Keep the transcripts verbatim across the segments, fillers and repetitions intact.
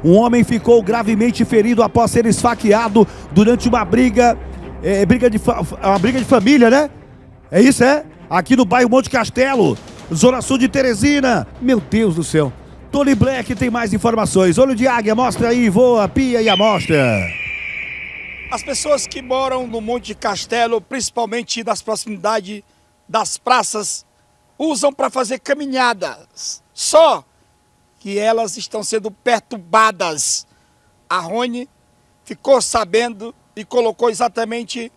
Um homem ficou gravemente ferido após ser esfaqueado durante uma briga, é, briga de uma briga de família, né? É isso, é? Aqui no bairro Monte Castelo, Zona Sul de Teresina. Meu Deus do céu. Tony Black tem mais informações. Olho de águia, mostra aí, voa, pia e amostra. As pessoas que moram no Monte Castelo, principalmente nas proximidades das praças, usam para fazer caminhadas. Só que elas estão sendo perturbadas. A Rony ficou sabendo e colocou exatamente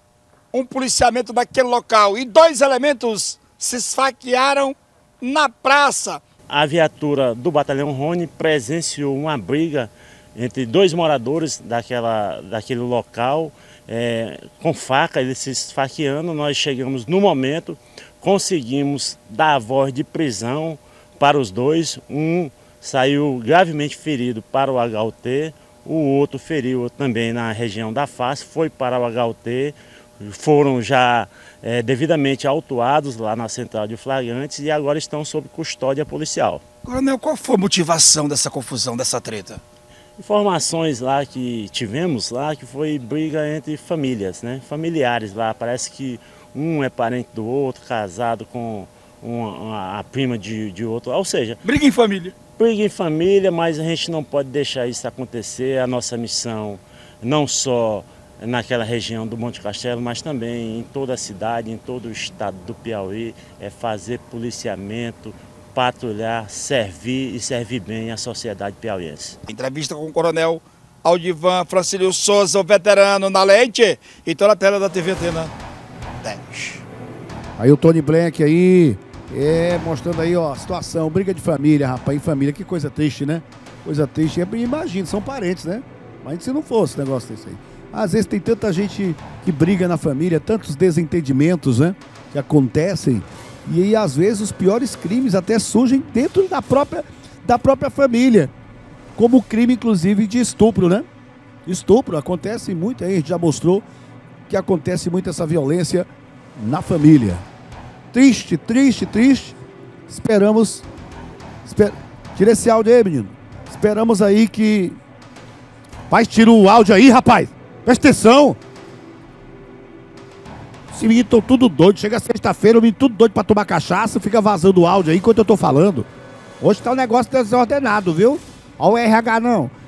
um policiamento naquele local. E dois elementos se esfaquearam na praça. A viatura do Batalhão Rony presenciou uma briga entre dois moradores daquela, daquele local, é, com faca, eles se esfaqueando. Nós chegamos no momento, conseguimos dar a voz de prisão para os dois. Um saiu gravemente ferido para o H U T, o outro feriu também na região da face, foi para o H U T, foram já é, devidamente autuados lá na central de flagrantes e agora estão sob custódia policial. Coronel, qual foi a motivação dessa confusão, dessa treta? Informações lá que tivemos lá que foi briga entre famílias, né? Familiares lá, parece que um é parente do outro, casado com uma, uma, a prima de, de outro, ou seja... Briga em família. Briga em família, mas a gente não pode deixar isso acontecer. A nossa missão, não só naquela região do Monte Castelo, mas também em toda a cidade, em todo o estado do Piauí, é fazer policiamento, patrulhar, servir e servir bem a sociedade piauiense. Entrevista com o Coronel Aldivan Francílio Souza, o veterano na lente, e toda a tela da T V Antena dez. Aí o Tony Black aí, é, mostrando aí, ó, a situação, briga de família, rapaz, em família, que coisa triste, né? Coisa triste, imagina, são parentes, né? Mas se não fosse um negócio desse aí. Às vezes tem tanta gente que briga na família, tantos desentendimentos, né? Que acontecem. E aí, às vezes, os piores crimes até surgem dentro da própria, da própria família. Como o crime, inclusive, de estupro, né? Estupro, acontece muito, aí a gente já mostrou que acontece muito essa violência na família. Triste, triste, triste. Esperamos... Esper... Tira esse áudio aí, menino. Esperamos aí que... Vai, tira o áudio aí, rapaz. Presta atenção. Os meninos estão tudo doido. Chega sexta-feira, o menino tudo doido pra tomar cachaça, fica vazando o áudio aí enquanto eu tô falando. Hoje tá um negócio desordenado, viu? Olha o R H não.